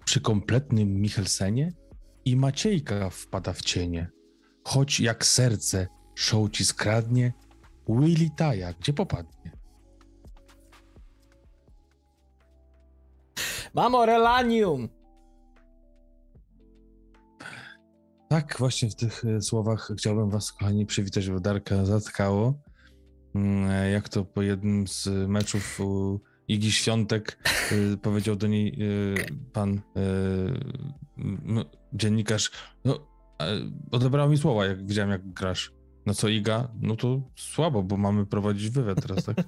przy kompletnym Michelsenie i Maciejka wpada w cienie. Choć jak serce show ci skradnie, Willy taja, gdzie popadnie. Mamo, relanium! Tak, właśnie w tych słowach chciałbym was, kochani, przywitać, bo Darka zatkało. Jak to po jednym z meczów u Igi Świątek powiedział do niej pan dziennikarz, odebrał mi słowa, jak widziałem, jak grasz. No co, Iga? No to słabo, bo mamy prowadzić wywiad teraz, tak?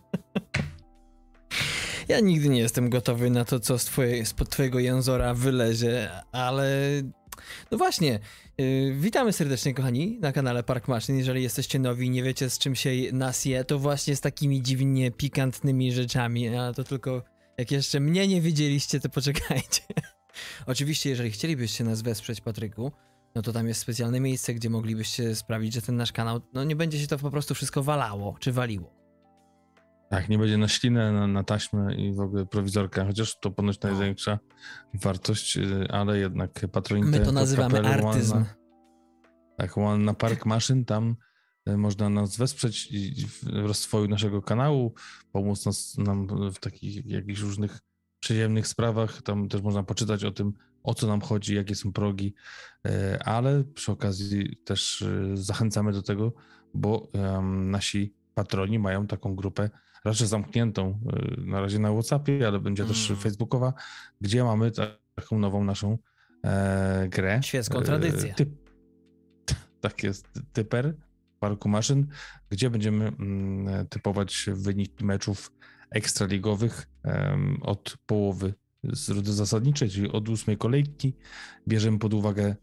Ja nigdy nie jestem gotowy na to, co spod twojego jęzora wylezie, ale no właśnie, witamy serdecznie, kochani, na kanale Park Maszyn. Jeżeli jesteście nowi i nie wiecie, z czym się nas je, to właśnie z takimi dziwnie pikantnymi rzeczami, ale to tylko jak jeszcze mnie nie widzieliście, to poczekajcie. Oczywiście, jeżeli chcielibyście nas wesprzeć, Patryku, no to tam jest specjalne miejsce, gdzie moglibyście sprawić, że ten nasz kanał, no nie będzie się to po prostu wszystko walało, czy waliło. Tak, nie będzie na ślinę, na taśmę i w ogóle prowizorka, chociaż to ponoć największa wartość, ale jednak Patronite. My to nazywamy artyzm. Tak, na Park Maszyn, tam można nas wesprzeć w rozwoju naszego kanału, pomóc nam w takich jakichś różnych przyjemnych sprawach, tam też można poczytać o tym, o co nam chodzi, jakie są progi, ale przy okazji też zachęcamy do tego, bo nasi patroni mają taką grupę raczej zamkniętą na razie na WhatsAppie, ale będzie też facebookowa, gdzie mamy taką nową naszą grę. Świecką tradycję. Tak jest, Typer Parku Maszyn, gdzie będziemy typować wyniki meczów ekstraligowych od połowy z rundy zasadniczej, czyli od 8 kolejki. Bierzemy pod uwagę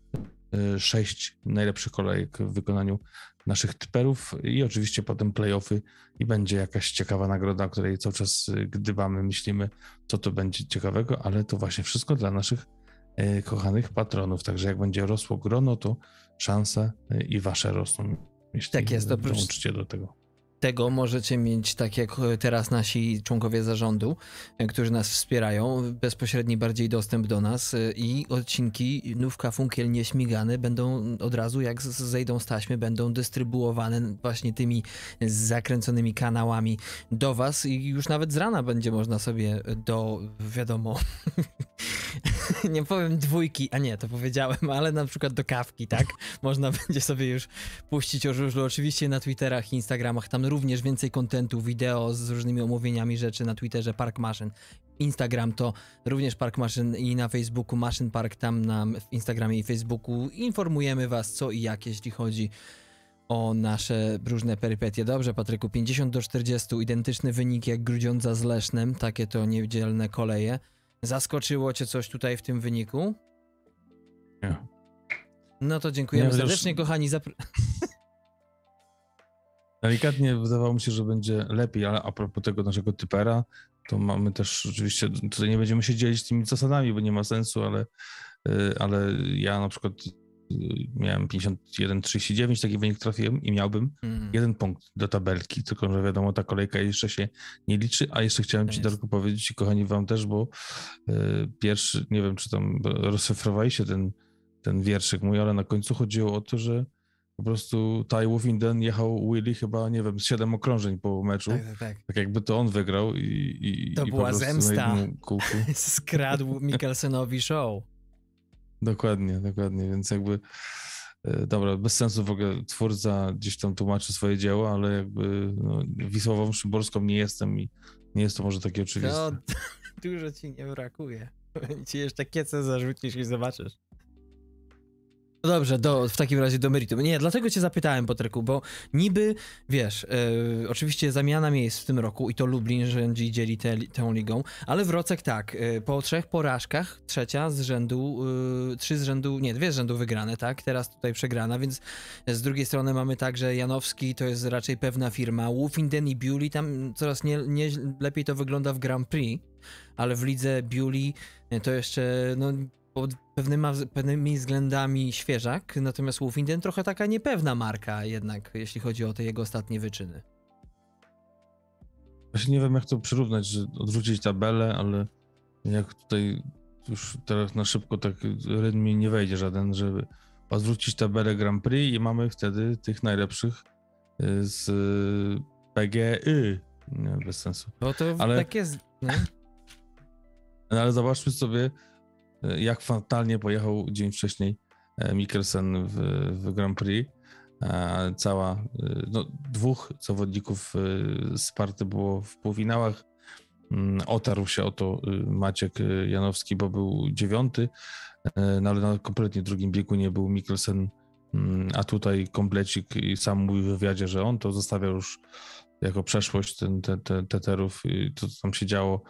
6 najlepszych kolejek w wykonaniu naszych typerów i oczywiście potem play-offy i będzie jakaś ciekawa nagroda, o której cały czas gdybamy, myślimy, co to będzie ciekawego, ale to właśnie wszystko dla naszych kochanych patronów, także jak będzie rosło grono, to szanse i wasze rosną, jeśli tak jest, dołączycie do tego. Tego możecie mieć, tak jak teraz nasi członkowie zarządu, którzy nas wspierają, bezpośredni bardziej dostęp do nas i odcinki Nówka Funkiel Nieśmigany będą od razu, jak zejdą z taśmy, będą dystrybuowane właśnie tymi zakręconymi kanałami do was i już nawet z rana będzie można sobie wiadomo, nie powiem dwójki, a nie, to powiedziałem, ale na przykład do kawki, tak? Można będzie sobie już puścić o żużlu, oczywiście na Twitterach i Instagramach, tam również więcej kontentu, wideo z różnymi omówieniami rzeczy na Twitterze Park Maszyn. Instagram to również Park Maszyn i na Facebooku Maszyn Park, tam na Instagramie i Facebooku informujemy was co i jak, jeśli chodzi o nasze różne perypetie. Dobrze, Patryku, 50-40, identyczny wynik jak Grudziądza z Lesznem, takie to niedzielne koleje. Zaskoczyło cię coś tutaj w tym wyniku? Nie. No to dziękujemy serdecznie, kochani. Delikatnie wydawało mi się, że będzie lepiej, ale a propos tego naszego typera, to mamy też oczywiście, tutaj nie będziemy się dzielić tymi zasadami, bo nie ma sensu, ale ja na przykład miałem 51-39, taki wynik trafiłem i miałbym 1 punkt do tabelki, tylko że wiadomo, ta kolejka jeszcze się nie liczy, a jeszcze chciałem ci, Darku, powiedzieć i kochani wam też, bo pierwszy, nie wiem, czy tam rozszyfrowaliście ten wierszyk mój, ale na końcu chodziło o to, że po prostu Ty Wolfenden jechał Willy chyba, nie wiem, z 7 okrążeń po meczu. Tak jakby to on wygrał to i była po zemsta. Skradł Mikkelsenowi show. Dokładnie, więc jakby dobra, bez sensu w ogóle twórca gdzieś tam tłumaczy swoje dzieło, ale jakby Wisławą Szymborską nie jestem i nie jest to może takie oczywiste. No, dużo ci nie brakuje. Ci jeszcze kiecę zarzucisz i zobaczysz. No dobrze, w takim razie do meritum. Nie, dlatego cię zapytałem, Patryku, bo niby, wiesz, oczywiście zamiana miejsc w tym roku i to Lublin rządzi, dzieli tą ligą, ale Wrocek tak, po 3 porażkach, 3 z rzędu, 2 z rzędu wygrane, tak, teraz tutaj przegrana, więc z drugiej strony mamy tak, że Janowski to jest raczej pewna firma, Wolfenden i Bewley, tam coraz nie lepiej to wygląda w Grand Prix, ale w lidze Bewley to jeszcze, no, pod pewnymi względami świeżak, natomiast Wolfenden trochę taka niepewna marka jednak, jeśli chodzi o te jego ostatnie wyczyny. Właśnie nie wiem, jak to przyrównać, że odwrócić tabelę, ale jak tutaj już teraz na szybko tak rytm mi nie wejdzie żaden, żeby odwrócić tabelę Grand Prix i mamy wtedy tych najlepszych z PGY. Nie, bez sensu. Bo to Ale, tak jest. No. ale zobaczmy sobie, jak fatalnie pojechał dzień wcześniej Mikkelsen w Grand Prix. Dwóch zawodników Sparty było w półfinałach. Otarł się o to Maciek Janowski, bo był 9, no ale na kompletnie drugim biegu nie był Mikkelsen, a tutaj komplecik i sam mówił w wywiadzie, że on to zostawia już jako przeszłość teterów i to, co tam się działo.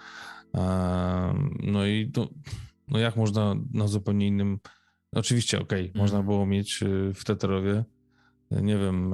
No jak można na zupełnie innym... Oczywiście, można było mieć w Teterowie, nie wiem,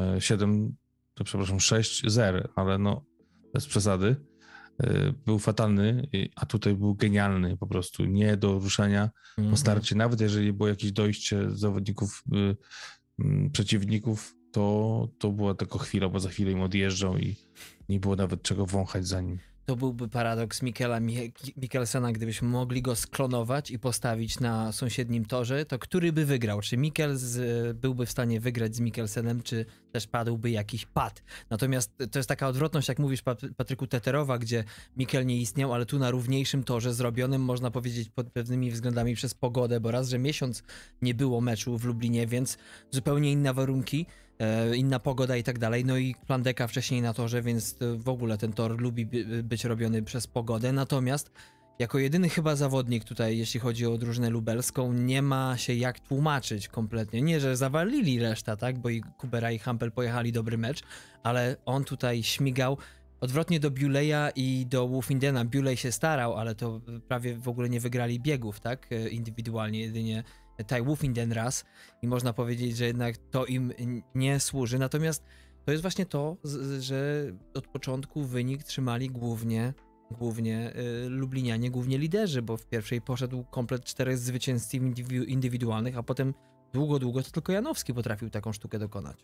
6 zer, ale no bez przesady. Był fatalny, a tutaj był genialny po prostu, nie do ruszenia po starcie. Nawet jeżeli było jakieś dojście zawodników, przeciwników, to była tylko chwila, bo za chwilę im odjeżdżał i nie było nawet czego wąchać za nim. To byłby paradoks Mikkelsena, gdybyśmy mogli go sklonować i postawić na sąsiednim torze, to który by wygrał? Czy Mikkels byłby w stanie wygrać z Mikkelsenem, czy też padłby jakiś pad? Natomiast to jest taka odwrotność, jak mówisz, Patryku, Teterowa, gdzie Mikkel nie istniał, ale tu na równiejszym torze, zrobionym, można powiedzieć, pod pewnymi względami przez pogodę, bo raz, że miesiąc nie było meczu w Lublinie, więc zupełnie inne warunki, inna pogoda i tak dalej, no i Plandeka wcześniej na torze, więc w ogóle ten tor lubi być robiony przez pogodę, natomiast jako jedyny chyba zawodnik tutaj, jeśli chodzi o drużynę lubelską, nie ma się jak tłumaczyć kompletnie, nie, że zawalili reszta, tak, bo i Kubera i Hampel pojechali dobry mecz, ale on tutaj śmigał, odwrotnie do Bewleya i do Wolfindena. Bewley się starał, ale to prawie w ogóle nie wygrali biegów, tak, indywidualnie, jedynie Ty Wolfinden raz i można powiedzieć, że jednak to im nie służy. Natomiast to jest właśnie to, że od początku wynik trzymali głównie Lublinianie, głównie liderzy, bo w pierwszej poszedł komplet 4 zwycięstw indywidualnych, a potem długo to tylko Janowski potrafił taką sztukę dokonać.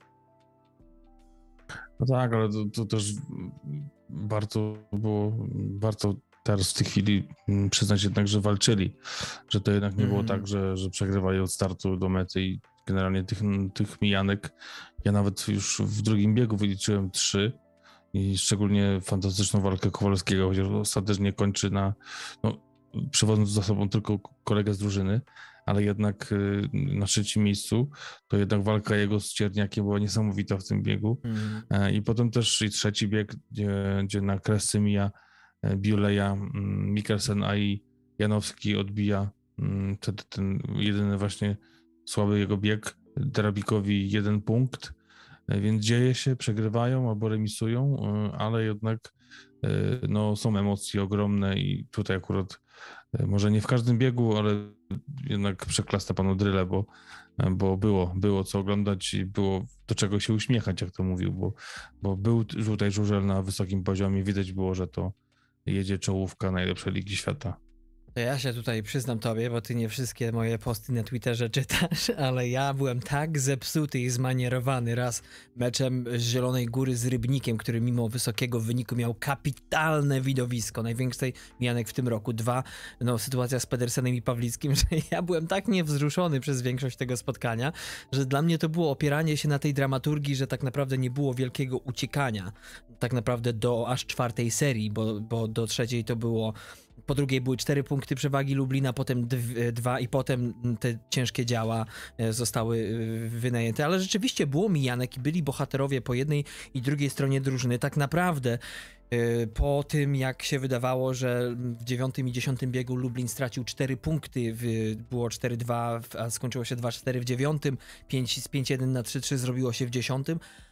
No tak, ale to też warto teraz w tej chwili przyznać jednak, że walczyli, że to jednak nie było tak, że przegrywali od startu do mety i generalnie tych mijanek, ja nawet już w drugim biegu wyliczyłem 3 i szczególnie fantastyczną walkę Kowalskiego, chociaż ostatecznie kończy przewodząc za sobą tylko kolegę z drużyny, ale jednak na 3. miejscu, to jednak walka jego z Cierniakiem była niesamowita w tym biegu. I potem też i 3. bieg, gdzie na kresce mija Bewleya, Mikkelsen, a i Janowski odbija ten jedyny właśnie słaby jego bieg, Drabikowi 1 punkt, więc dzieje się, przegrywają albo remisują, ale jednak są emocje ogromne i tutaj akurat może nie w każdym biegu, ale jednak przeklasta panu Dryle, bo było co oglądać i było do czego się uśmiechać, jak to mówił, bo był tutaj żużel na wysokim poziomie, widać było, że to jedzie czołówka najlepszej ligi świata. To ja się tutaj przyznam tobie, bo ty nie wszystkie moje posty na Twitterze czytasz, ale ja byłem tak zepsuty i zmanierowany raz meczem z Zielonej Góry z Rybnikiem, który mimo wysokiego wyniku miał kapitalne widowisko, największej mijanek w tym roku, 2, sytuacja z Pedersenem i Pawlickim, że ja byłem tak niewzruszony przez większość tego spotkania, że dla mnie to było opieranie się na tej dramaturgii, że tak naprawdę nie było wielkiego uciekania, tak naprawdę do aż 4. serii, bo do 3. to było... Po drugiej były 4 punkty przewagi Lublina, potem 2 i potem te ciężkie działa zostały wynajęte, ale rzeczywiście było mijanek i byli bohaterowie po jednej i drugiej stronie drużyny. Tak naprawdę po tym, jak się wydawało, że w 9. i 10. biegu Lublin stracił 4 punkty, było 4-2, a skończyło się 2-4 w 9, 5-1 na 3-3 zrobiło się w 10.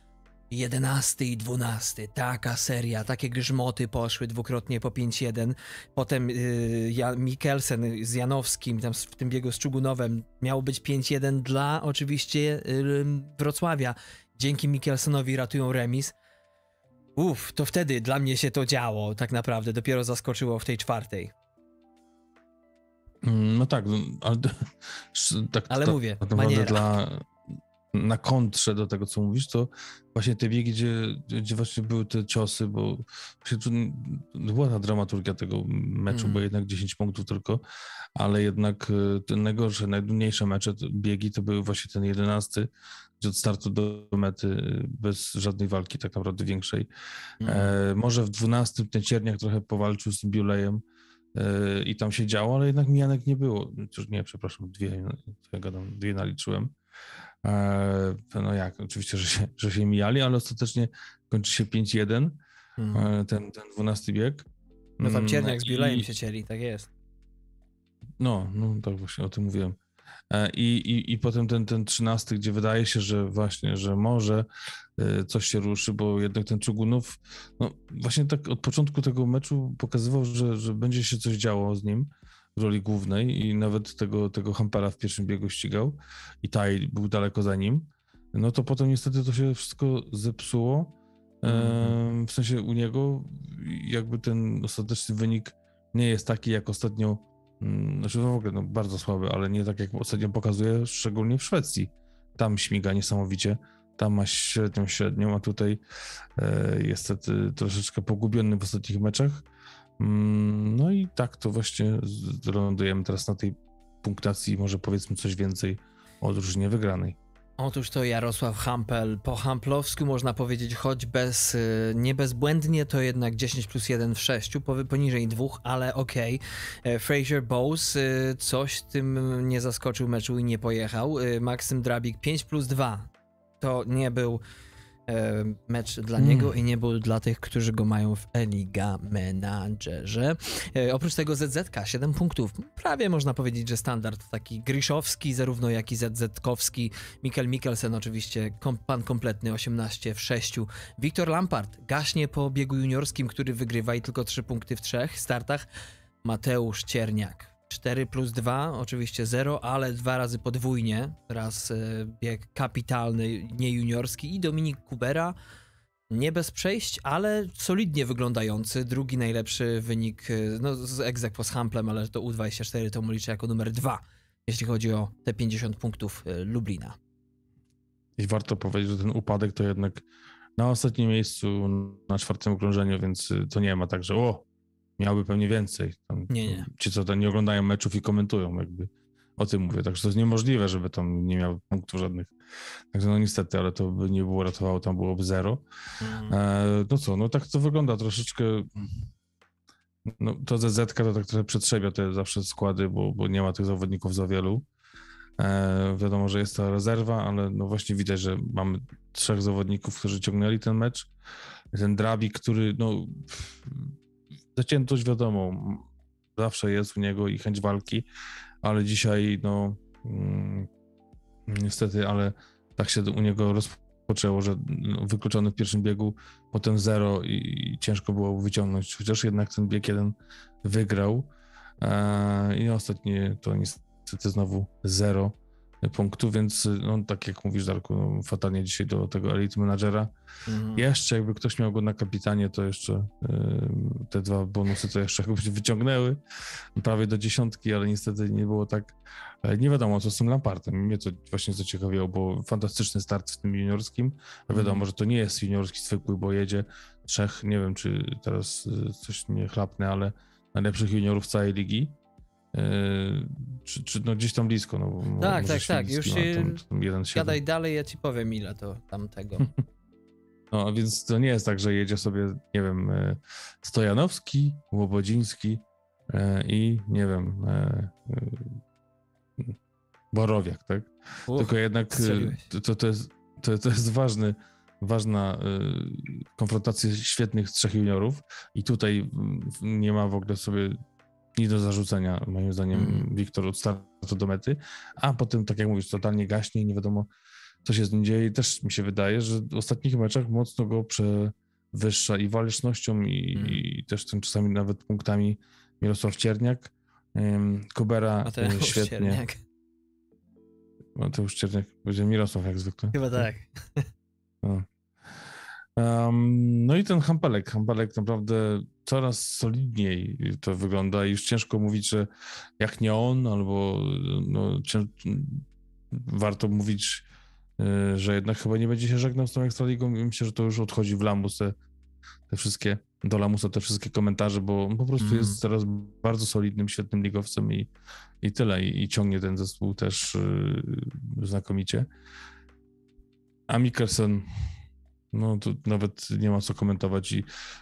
11 i 12, taka seria, takie grzmoty poszły dwukrotnie po 5-1. Potem Mikkelsen z Janowskim, tam w tym biegu z Czugunowem, miało być 5-1 dla oczywiście Wrocławia. Dzięki Mikkelsenowi ratują remis. To wtedy dla mnie się to działo, tak naprawdę. Dopiero zaskoczyło w tej 4. No tak, ale ale mówię, tak naprawdę na kontrze do tego, co mówisz, to właśnie te biegi, gdzie właśnie były te ciosy, bo właśnie była ta dramaturgia tego meczu, bo jednak 10 punktów tylko, ale jednak te najgorsze, najdłuższe mecze, biegi to były właśnie ten 11, gdzie od startu do mety bez żadnej walki tak naprawdę większej. Może w 12 ten Cierniak trochę powalczył z tym Biulejem i tam się działo, ale jednak mijanek nie było. Nie, przepraszam, dwie naliczyłem. No jak, oczywiście, że się mijali, ale ostatecznie kończy się 5-1, ten 12 bieg. No tam Cierniak z Biulejem się cieli, tak jest. No tak właśnie o tym mówiłem. I potem ten 13, gdzie wydaje się, że właśnie, że może coś się ruszy, bo jednak ten Czugunów, no właśnie tak od początku tego meczu pokazywał, że będzie się coś działo z nim w roli głównej i nawet tego Hampela w pierwszym biegu ścigał i Taj był daleko za nim. No to potem niestety to się wszystko zepsuło. W sensie u niego jakby ten ostateczny wynik nie jest taki jak ostatnio. Znaczy w ogóle bardzo słaby, ale nie tak jak ostatnio pokazuje, szczególnie w Szwecji. Tam śmiga niesamowicie, tam ma średnią, a tutaj jest troszeczkę pogubiony w ostatnich meczach. No i tak to właśnie lądujemy teraz na tej punktacji, może powiedzmy coś więcej o drużynie wygranej. Otóż to Jarosław Hampel, po hamplowsku można powiedzieć, choć nie bezbłędnie, to jednak 10+1 w 6, poniżej 2, ale okej. Fraser Bowes coś tym nie zaskoczył meczu i nie pojechał. Maksym Drabik 5+2, to nie był mecz dla niego i nie był dla tych, którzy go mają w Eliga Menadżerze. Oprócz tego ZZK 7 punktów. Prawie można powiedzieć, że standard taki Griszowski, zarówno jak i ZZ-kowski. Mikkel Mikkelsen oczywiście, pan kompletny 18 w 6. Wiktor Lampard gaśnie po biegu juniorskim, który wygrywa i tylko 3 punkty w 3 startach. Mateusz Cierniak 4+2, oczywiście 0, ale 2 razy podwójnie. Raz bieg kapitalny, nie juniorski i Dominik Kubera, nie bez przejść, ale solidnie wyglądający. Drugi najlepszy wynik, no z ex aequo z Hamplem, ale to U24 to mu liczę jako numer 2, jeśli chodzi o te 50 punktów Lublina. I warto powiedzieć, że ten upadek to jednak na ostatnim miejscu na 4. okrążeniu, więc to nie ma tak, że miałby pewnie więcej. Nie. Ci, co tam nie oglądają meczów i komentują, jakby o tym mówię. Także to jest niemożliwe, żeby tam nie miał punktów żadnych. Także no niestety, ale to by nie było ratowało, tam byłoby 0. No co, no tak to wygląda troszeczkę. No to ZZ to tak trochę przetrzebia te zawsze składy, bo nie ma tych zawodników za wielu. Wiadomo, że jest to rezerwa, ale no właśnie widać, że mamy 3 zawodników, którzy ciągnęli ten mecz. Ten Drabik, który zaciętość wiadomo, zawsze jest u niego i chęć walki, ale dzisiaj niestety, ale tak się u niego rozpoczęło, że wykluczony w pierwszym biegu, potem 0 i ciężko było wyciągnąć, chociaż jednak ten bieg 1 wygrał i ostatnie to niestety znowu 0 punktów, więc tak jak mówisz, Darku, fatalnie dzisiaj do tego Elite Managera. Jeszcze jakby ktoś miał go na kapitanie, to jeszcze te 2 bonusy to jeszcze jakby się wyciągnęły prawie do 10, ale niestety nie było tak. Nie wiadomo, co z tym Lampardem. Mnie to właśnie zaciekawiło, bo fantastyczny start w tym juniorskim. Wiadomo, że to nie jest juniorski zwykły, bo jedzie 3, nie wiem, czy teraz coś nie chlapnę, ale najlepszych juniorów całej ligi. Czy gdzieś tam blisko. Tak. Już tam 1,7. gadaj dalej, ja ci powiem, ile to tamtego. No, więc to nie jest tak, że jedzie sobie, nie wiem, Stojanowski, Łobodziński i nie wiem, Borowiak, tak? Tylko jednak to jest ważna konfrontacja świetnych 3 juniorów i tutaj nie ma w ogóle sobie nic do zarzucenia, moim zdaniem, Wiktor od startu do mety, a potem, tak jak mówisz, totalnie gaśnie i nie wiadomo, co się z nim dzieje. I też mi się wydaje, że w ostatnich meczach mocno go przewyższa i walecznością i też tym czasami nawet punktami Mirosław Cierniak. Kubera świetnie. Cierniak. Mateusz Cierniak, będzie Mirosław jak zwykle. Chyba tak. No i ten Hampelek naprawdę coraz solidniej to wygląda i już ciężko mówić, że jak nie on, albo warto mówić że jednak chyba nie będzie się żegnał z tą Ekstraligą i myślę, że to już odchodzi w lamus te wszystkie, do lamusa te wszystkie komentarze, bo on po prostu jest teraz bardzo solidnym, świetnym ligowcem i tyle. I ciągnie ten zespół też znakomicie. A Mikkelsen, no to nawet nie ma co komentować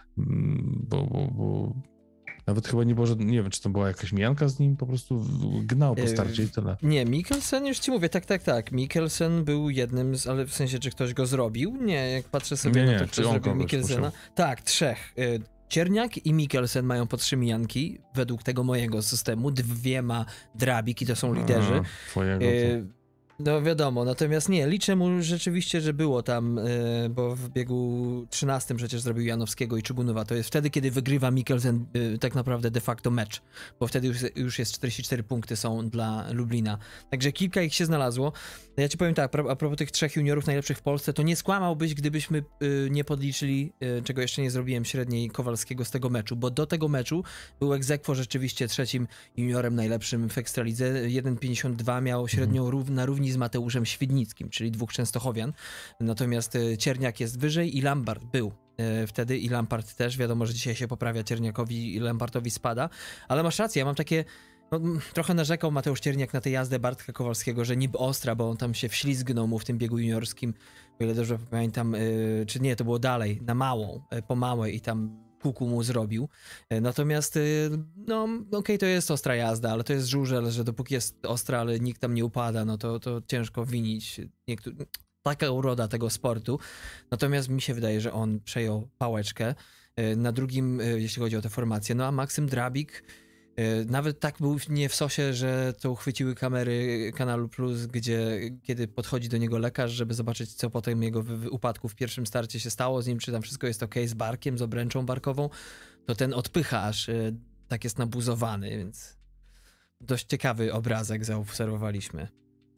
bo nawet chyba nie było, nie wiem, czy to była jakaś mijanka z nim, po prostu gnał po starcie i tyle. Nie, Mikkelsen, już ci mówię, tak. Mikkelsen był jednym ale w sensie, czy ktoś go zrobił? Nie, jak patrzę sobie na to, kto zrobił Mikkelsena. Tak, 3. Cierniak i Mikkelsen mają po 3 mijanki, według tego mojego systemu. 2 ma Drabik i to są liderzy. Twojego. No wiadomo, natomiast nie, liczę mu rzeczywiście, że było tam, bo w biegu 13 przecież zrobił Janowskiego i Czugunowa. To jest wtedy, kiedy wygrywa Mikkelsen tak naprawdę de facto mecz, bo wtedy już jest 44 punkty są dla Lublina. Także kilka ich się znalazło. Ja ci powiem tak, a propos tych 3 juniorów najlepszych w Polsce, to nie skłamałbyś, gdybyśmy nie podliczyli, czego jeszcze nie zrobiłem, średniej Kowalskiego z tego meczu, bo do tego meczu był ex aequo rzeczywiście 3 juniorem najlepszym w Ekstralidze. 1,52 miał średnią na równi z Mateuszem Świdnickim, czyli 2 Częstochowian. Natomiast Cierniak jest wyżej i Lampard był wtedy i Lampard też. Wiadomo, że dzisiaj się poprawia Cierniakowi i Lampartowi spada, ale masz rację, ja mam takie... No, trochę narzekał Mateusz Cierniak na tę jazdę Bartka Kowalskiego, że niby ostra, bo on tam się wślizgnął mu w tym biegu juniorskim, o ile dobrze pamiętam, czy nie, to było dalej, na małą, po małej i tam kuku mu zrobił. Natomiast, no okej, to jest ostra jazda, ale to jest żużel, że dopóki jest ostra, ale nikt tam nie upada, no to ciężko winić taka uroda tego sportu. Natomiast mi się wydaje, że on przejął pałeczkę. Na drugim, jeśli chodzi o tę formację, no a Maksym Drabik nawet tak był nie w sosie, że to uchwyciły kamery Kanalu Plus, kiedy podchodzi do niego lekarz, żeby zobaczyć, co po tym jego upadku w pierwszym starcie się stało z nim, czy tam wszystko jest okej z barkiem, z obręczą barkową, to ten odpycha aż tak jest nabuzowany, więc dość ciekawy obrazek zaobserwowaliśmy.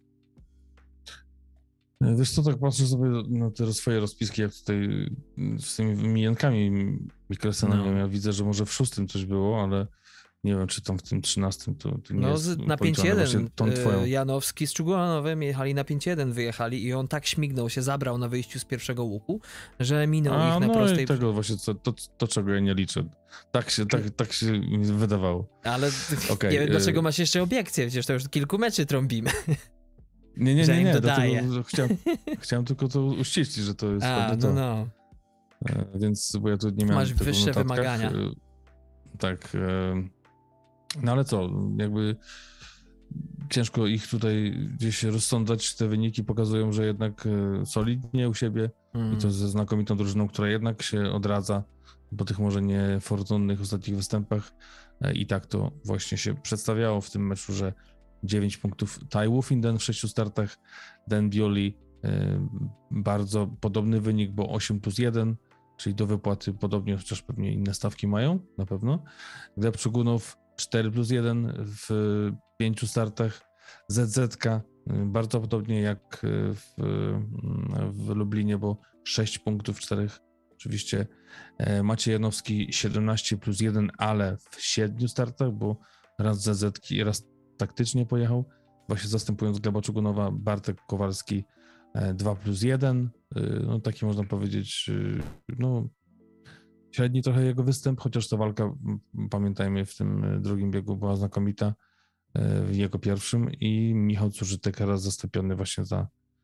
Wiesz co, tak patrzę sobie na te swoje rozpiski, jak tutaj z tymi mijankami Mikkelsena, no. Ja widzę, że może w 6 coś było, ale nie wiem, czy tam w tym 13 to nie no, jest na 5-1 Janowski z Czugulanowem jechali na 5-1, wyjechali i on tak śmignął się, zabrał na wyjściu z pierwszego łuku, że minął ich na prostej... i tego właśnie, to czego ja nie liczę. Tak się mi wydawało. Ale nie wiem, dlaczego masz jeszcze obiekcje, przecież to już kilku meczy trąbimy. Nie, chciałem tylko to uściślić, że to jest to. No. Więc, bo ja tu nie miałem masz tego wyższe wymagania. Tak. No ale co, jakby ciężko ich tutaj gdzieś rozsądzać. Te wyniki pokazują, że jednak solidnie u siebie i to ze znakomitą drużyną, która jednak się odradza po tych może niefortunnych ostatnich występach i tak to właśnie się przedstawiało w tym meczu, że 9 punktów Tai Woffinden w 6 startach, Dan Bioli bardzo podobny wynik, bo 8+1, czyli do wypłaty podobnie, chociaż pewnie inne stawki mają, na pewno. Gleb Czugunow 4+1 w 5 startach, ZZ-ka bardzo podobnie jak w Lublinie, bo 6 punktów w 4. Oczywiście Maciej Janowski 17+1, ale w 7 startach, bo raz ZZ-ki, raz taktycznie pojechał, właśnie zastępując Gleba Czugunowa. Bartek Kowalski 2+1, no taki można powiedzieć, no średni trochę jego występ, chociaż ta walka, pamiętajmy, w tym drugim biegu była znakomita, w jego pierwszym, i Michał Cużytek teraz zastąpiony właśnie za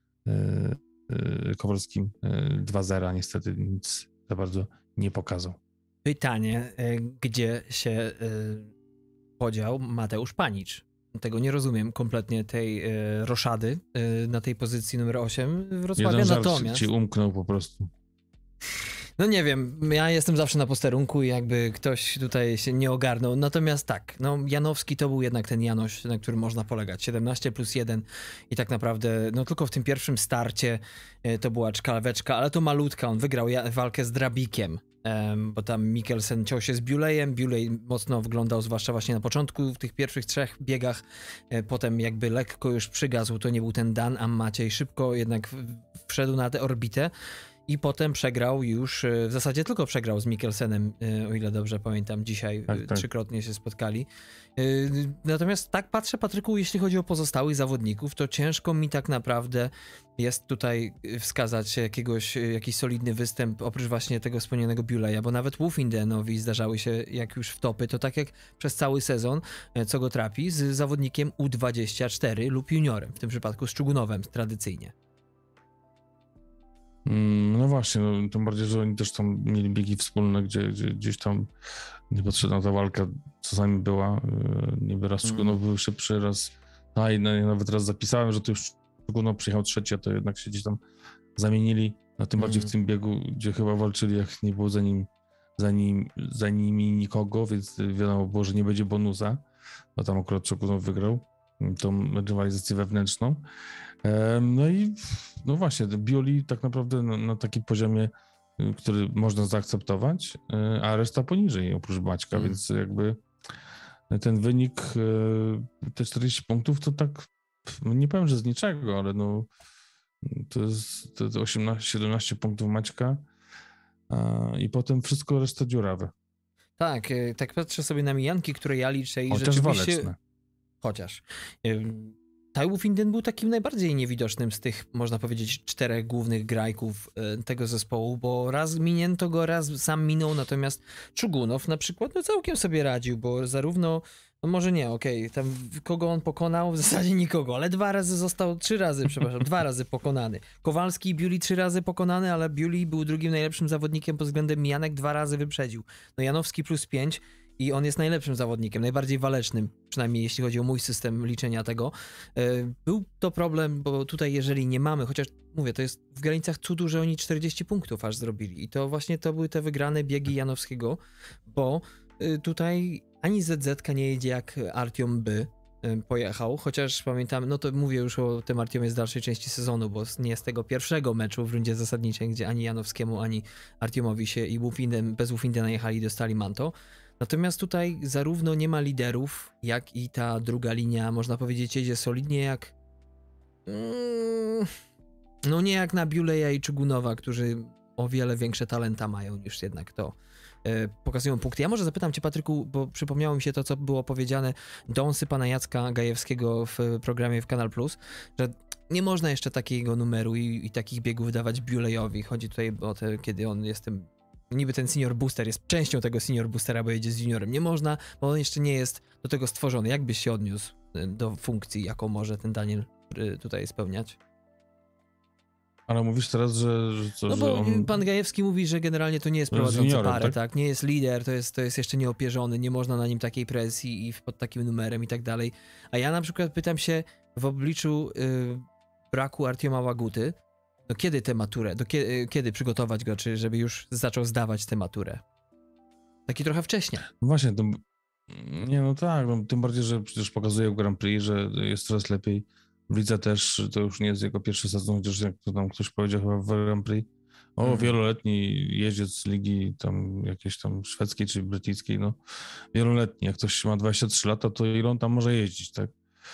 Kowalskim 2-0, niestety nic za bardzo nie pokazał. Pytanie, gdzie się podział Mateusz Panicz? Tego nie rozumiem kompletnie, tej roszady na tej pozycji numer 8 Wrocławia. Jeden żart natomiast ci umknął po prostu. No nie wiem, ja jestem zawsze na posterunku i jakby ktoś tutaj się nie ogarnął. Natomiast tak, no Janowski to był jednak ten Janoś, na którym można polegać. 17+1 i tak naprawdę, no tylko w tym pierwszym starcie to była czkalweczka, ale to malutka. On wygrał walkę z Drabikiem, bo tam Mikkelsen ciął się z Biulejem. Biulej mocno wyglądał, zwłaszcza właśnie na początku, w tych pierwszych 3 biegach. Potem jakby lekko już przygasł, to nie był ten Dan, a Maciej szybko jednak wszedł na tę orbitę. i potem przegrał już, w zasadzie tylko przegrał z Mikkelsenem, o ile dobrze pamiętam, dzisiaj Tak. trzykrotnie się spotkali. Natomiast tak patrzę, Patryku, jeśli chodzi o pozostałych zawodników, to ciężko mi tak naprawdę jest tutaj wskazać jakiś solidny występ, oprócz właśnie tego wspomnianego Buleya, bo nawet Wolfindenowi zdarzały się, jak już wtopy, to tak jak przez cały sezon, co go trapi, z zawodnikiem U24 lub juniorem, w tym przypadku z Czugunowem tradycyjnie. No właśnie, no, tym bardziej, że oni też tam mieli biegi wspólne, gdzie gdzieś tam niepotrzebna ta walka czasami była. Niby raz Czugunow był szybszy, raz... No i nawet raz zapisałem, że to już Czugunow przyjechał trzeci, a to jednak się gdzieś tam zamienili. No tym bardziej w tym biegu, gdzie chyba walczyli, jak nie było za nimi nikogo, więc wiadomo było, że nie będzie bonusa. No tam akurat Czugunow wygrał tą rywalizację wewnętrzną. No i no właśnie, Bioli tak naprawdę na takim poziomie, który można zaakceptować, a reszta poniżej, oprócz Baćka, więc jakby ten wynik, te 40 punktów, to tak, nie powiem, że z niczego, ale no to jest te 18-17 punktów Maćka i potem wszystko reszta dziurawe. Tak, tak patrzę sobie na mijanki, które ja liczę i chociaż rzeczywiście... waleczne. Chociaż. Tai Wolfinden był takim najbardziej niewidocznym z tych, można powiedzieć, 4 głównych grajków tego zespołu, bo raz minięto go, raz sam minął, natomiast Czugunow na przykład no całkiem sobie radził, bo zarówno, no może nie, tam kogo on pokonał, w zasadzie nikogo, ale 2 razy pokonany. Kowalski i Biuli 3 razy pokonany, ale Biuli był drugim najlepszym zawodnikiem pod względem mijanek, 2 razy wyprzedził. No Janowski plus 5 i on jest najlepszym zawodnikiem, najbardziej walecznym, przynajmniej jeśli chodzi o mój system liczenia tego. Był to problem, bo tutaj jeżeli nie mamy, chociaż mówię, to jest w granicach cudu, że oni 40 punktów aż zrobili i to właśnie to były te wygrane biegi Janowskiego, bo tutaj ani ZZ nie jedzie jak Artiom by pojechał, chociaż pamiętam, no to mówię już o tym Artiomie z dalszej części sezonu, bo nie z tego pierwszego meczu w rundzie zasadniczej, gdzie ani Janowskiemu, ani Artiomowi się i bez Wolfindena jechali i dostali manto. Natomiast tutaj zarówno nie ma liderów, jak i ta druga linia, można powiedzieć, jedzie solidnie jak... No nie jak na Buleya i Czugunowa, którzy o wiele większe talenta mają niż jednak to pokazują punkty. Ja może zapytam cię, Patryku, bo przypomniało mi się to, co było powiedziane dąsy pana Jacka Gajewskiego w programie w Kanal Plus, że nie można jeszcze takiego numeru i takich biegów dawać Buleyowi. Chodzi tutaj o te, kiedy on jest tym... Niby ten senior booster jest częścią tego senior boostera, bo jedzie z juniorem. Nie można, bo on jeszcze nie jest do tego stworzony. Jak byś się odniósł do funkcji, jaką może ten Daniel tutaj spełniać? Ale mówisz teraz, że co, no bo że on... pan Gajewski mówi, że generalnie to nie jest prowadzący juniorem, parę, tak? tak? Nie jest lider, to jest jeszcze nieopierzony, nie można na nim takiej presji i pod takim numerem i tak dalej. A ja na przykład pytam się w obliczu braku Artioma Łaguty, no kiedy tę maturę, kiedy przygotować go, czy żeby już zaczął zdawać tę maturę? Taki trochę wcześnie. Właśnie, to, nie no tak, no, tym bardziej, że przecież pokazuje w Grand Prix, że jest coraz lepiej. W lidze też, to już nie jest jego pierwszy sezon, chociaż jak to tam ktoś powiedział chyba w Grand Prix, wieloletni jeździec z ligi tam jakiejś tam szwedzkiej czy brytyjskiej, no wieloletni, jak ktoś ma 23 lata, to ile on tam może jeździć, tak?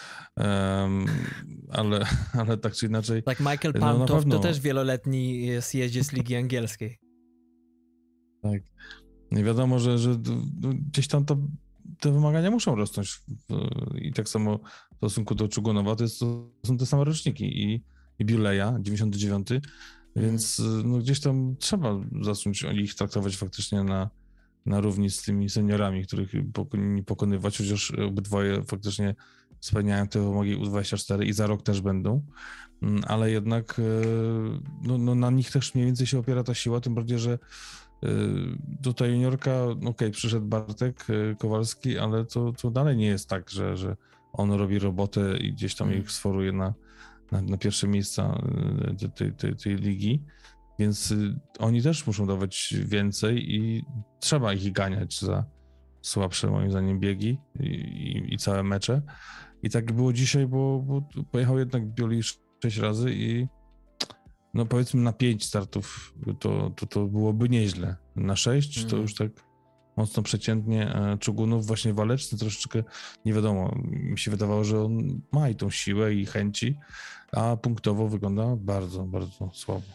Ale tak czy inaczej... Tak, Michael Pantoff to też wieloletni jest jeździec ligi angielskiej. Tak. Nie wiadomo, że gdzieś tam te wymagania muszą rosnąć i tak samo w stosunku do Czugunowa to są te same roczniki i Buleya, 99, więc no, gdzieś tam trzeba zacząć ich traktować faktycznie na równi z tymi seniorami, których powinni pokonywać, chociaż obydwoje faktycznie spełniają te wymogi U24 i za rok też będą, ale jednak no, na nich też mniej więcej się opiera ta siła, tym bardziej, że tutaj juniorka, przyszedł Bartek Kowalski, ale to dalej nie jest tak, że on robi robotę i gdzieś tam ich sforuje na pierwsze miejsca tej ligi, więc oni też muszą dawać więcej i trzeba ich ganiać za słabsze moim zdaniem biegi i całe mecze. I tak było dzisiaj, bo pojechał jednak Bioli 6 razy i no powiedzmy na 5 startów to byłoby nieźle. Na 6 to już tak mocno przeciętnie. Czugunów właśnie waleczny troszeczkę, nie wiadomo, mi się wydawało, że on ma i tą siłę i chęci, a punktowo wygląda bardzo, bardzo słabo.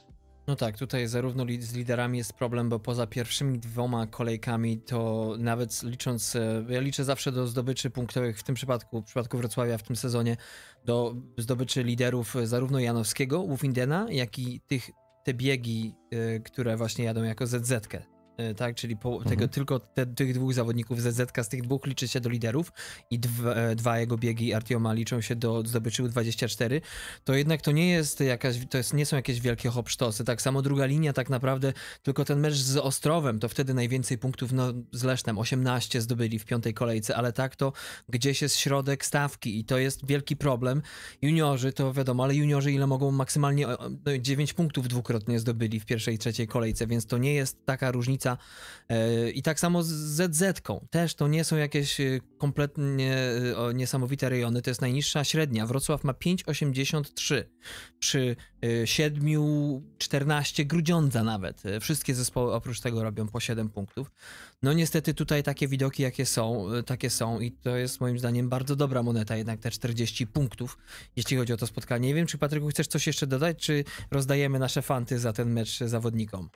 No tak, tutaj zarówno z liderami jest problem, bo poza pierwszymi 2 kolejkami to nawet licząc, ja liczę zawsze do zdobyczy punktowych w tym przypadku, w przypadku Wrocławia w tym sezonie, do zdobyczy liderów zarówno Janowskiego, Wolfindena, jak i te biegi, które właśnie jadą jako ZZ-kę. Tak, czyli tylko tych 2 zawodników ZZ z tych 2 liczy się do liderów i 2 jego biegi Artioma liczą się do zdobyczy U24, to jednak to nie jest nie są jakieś wielkie hopsztosy. Tak samo druga linia tak naprawdę, tylko ten mecz z Ostrowem, to wtedy najwięcej punktów, no z Lesznem 18 zdobyli w 5. kolejce, ale tak to gdzieś jest środek stawki i to jest wielki problem. Juniorzy to wiadomo, ale juniorzy ile mogą maksymalnie 9 punktów dwukrotnie zdobyli w 1. i 3. kolejce, więc to nie jest taka różnica. I tak samo z ZZ-ką. Też to nie są jakieś kompletnie niesamowite rejony. To jest najniższa średnia. Wrocław ma 5,83 przy 7,14 Grudziądza nawet. Wszystkie zespoły oprócz tego robią po 7 punktów. No niestety tutaj takie widoki takie są i to jest moim zdaniem bardzo dobra moneta, jednak te 40 punktów, jeśli chodzi o to spotkanie. Nie wiem, czy Patryku chcesz coś jeszcze dodać, czy rozdajemy nasze fanty za ten mecz zawodnikom?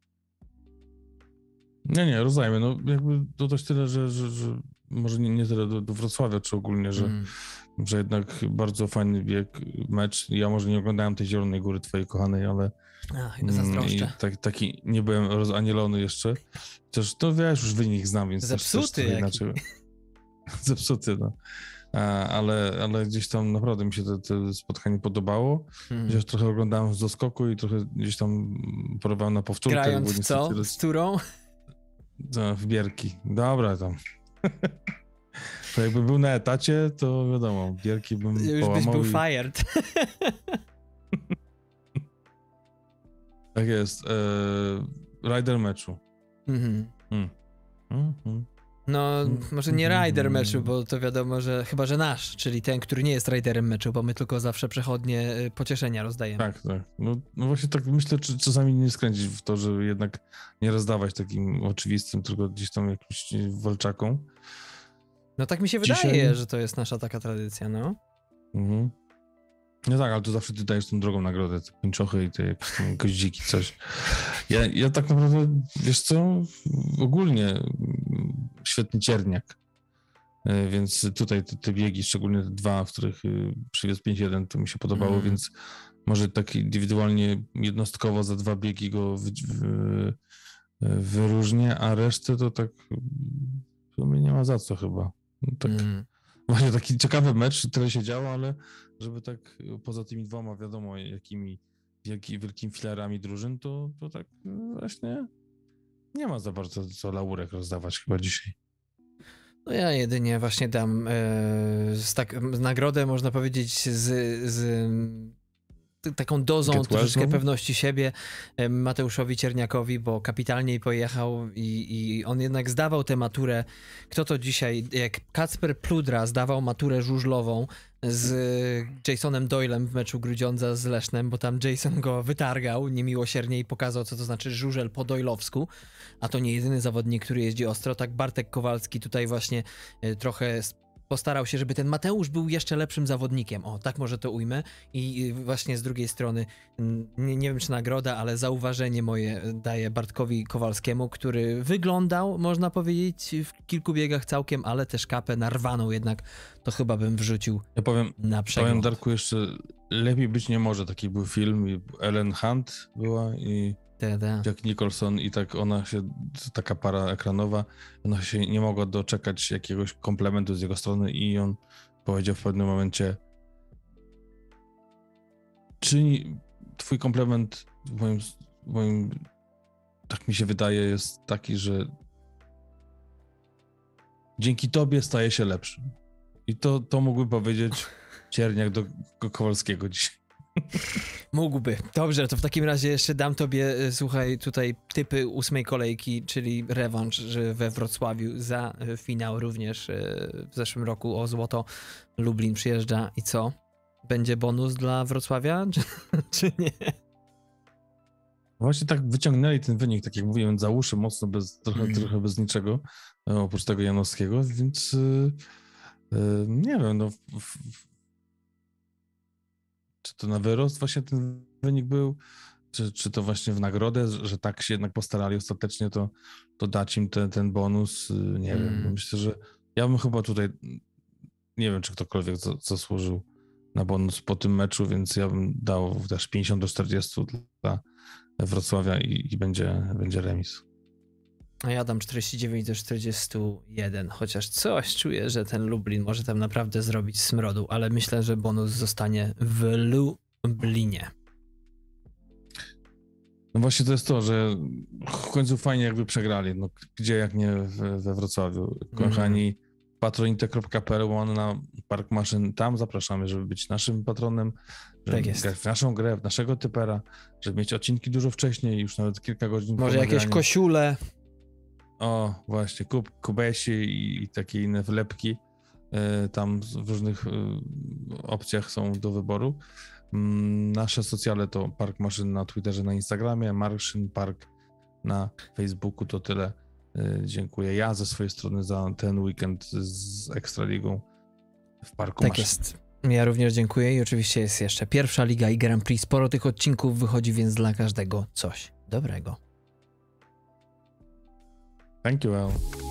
Nie, rozdajmy. No jakby to też tyle, że może nie tyle do Wrocławia, czy ogólnie, że jednak bardzo fajny bieg, mecz. Ja może nie oglądałem tej Zielonej Góry twojej kochanej, ale zazdroszczę. taki nie byłem rozanielony jeszcze. Też to wiesz, już wynik znam, więc zepsuty też inaczej. Zepsuty, no. Ale gdzieś tam naprawdę mi się to spotkanie podobało. Gdzieś trochę oglądałem z doskoku i trochę gdzieś tam porywałem na powtórkę. Grając w co? Z Turą? W Bierki. Dobra tam. To jakby był na etacie, to wiadomo, Bierki bym już połamał. Już byś był fired. Tak jest. Rider meczu. No, może nie rider meczu, bo to wiadomo, że chyba, że nasz, czyli ten, który nie jest riderem meczu, bo my tylko zawsze przechodnie pocieszenia rozdajemy. Tak. No właśnie tak myślę, czy czasami nie skręcić w to, żeby jednak nie rozdawać takim oczywistym, tylko gdzieś tam jakimś walczakom. No tak mi się wydaje, że to jest nasza taka tradycja, no. No tak, ale to zawsze ty dajesz tą drogą nagrodę, te pięciochy i te jakieś tam goździki, coś. Ja tak naprawdę, wiesz co, ogólnie świetny cierniak, więc tutaj te biegi, szczególnie te 2, w których przywiózł 5-1, to mi się podobało, więc może tak indywidualnie, jednostkowo za 2 biegi go wyróżnię, a resztę to tak w sumie nie ma za co chyba. No tak. Właśnie taki ciekawy mecz, tyle się działo, ale żeby tak poza tymi 2, wiadomo, jakimi wielkimi filarami drużyn, to tak właśnie nie ma za bardzo co laurek rozdawać chyba dzisiaj. No ja jedynie właśnie dam nagrodę, można powiedzieć, z taką dozą troszeczkę pewności siebie Mateuszowi Cierniakowi, bo kapitalnie pojechał i on jednak zdawał tę maturę. Kto to dzisiaj, jak Kacper Pludra zdawał maturę żużlową z Jasonem Doylem w meczu Grudziądza z Lesznem, bo tam Jason go wytargał niemiłosiernie i pokazał, co to znaczy żużel po doylowsku, a to nie jedyny zawodnik, który jeździ ostro. Tak Bartek Kowalski tutaj właśnie trochę postarał się, żeby ten Mateusz był jeszcze lepszym zawodnikiem. O, tak może to ujmę. I właśnie z drugiej strony, nie wiem czy nagroda, ale zauważenie moje daję Bartkowi Kowalskiemu, który wyglądał, można powiedzieć, w kilku biegach całkiem, ale też kapę narwaną jednak, to chyba bym wrzucił na przegląd. Powiem, Darku, jeszcze lepiej być nie może. Taki był film, Ellen Hunt była i Jack Nicholson i tak ona się, taka para ekranowa, ona się nie mogła doczekać jakiegoś komplementu z jego strony i on powiedział w pewnym momencie: czy twój komplement w moim tak mi się wydaje jest taki, że dzięki tobie staje się lepszym. I to mógłby powiedzieć Cierniak do Kowalskiego dzisiaj. Mógłby. Dobrze, to w takim razie jeszcze dam tobie, słuchaj, tutaj typy 8. kolejki, czyli rewanż we Wrocławiu za finał również w zeszłym roku o złoto. Lublin przyjeżdża i co? Będzie bonus dla Wrocławia, czy nie? Właśnie tak wyciągnęli ten wynik, tak jak mówiłem, za uszy mocno, trochę bez niczego, oprócz tego Janowskiego, więc nie wiem, no czy to na wyrost właśnie ten wynik był? czy to właśnie w nagrodę, że tak się jednak postarali ostatecznie, to dać im ten bonus, nie wiem. Myślę, że ja bym chyba tutaj, nie wiem, czy ktokolwiek zasłużył na bonus po tym meczu, więc ja bym dał też 50-40 dla Wrocławia i będzie remis. A ja dam 49-41, chociaż coś czuję, że ten Lublin może tam naprawdę zrobić smrodu, ale myślę, że bonus zostanie w Lublinie. No właśnie to jest to, że w końcu fajnie jakby przegrali. No, gdzie jak nie we Wrocławiu. Kochani, patronite.pl na Park Maszyn, tam zapraszamy, żeby być naszym patronem, żeby grać w naszą grę, w naszego typera, żeby mieć odcinki dużo wcześniej, już nawet kilka godzin. Może jakieś koszule. O, właśnie, kubesi i takie inne wlepki tam w różnych opcjach są do wyboru. Nasze socjale to Park Maszyn na Twitterze, na Instagramie, Marszyn Park na Facebooku, to tyle. Dziękuję ja ze swojej strony za ten weekend z Ekstraligą w Parku Maszyn. Tak jest. Ja również dziękuję i oczywiście jest jeszcze pierwsza liga i Grand Prix. Sporo tych odcinków wychodzi, więc dla każdego coś dobrego. Thank you, Al.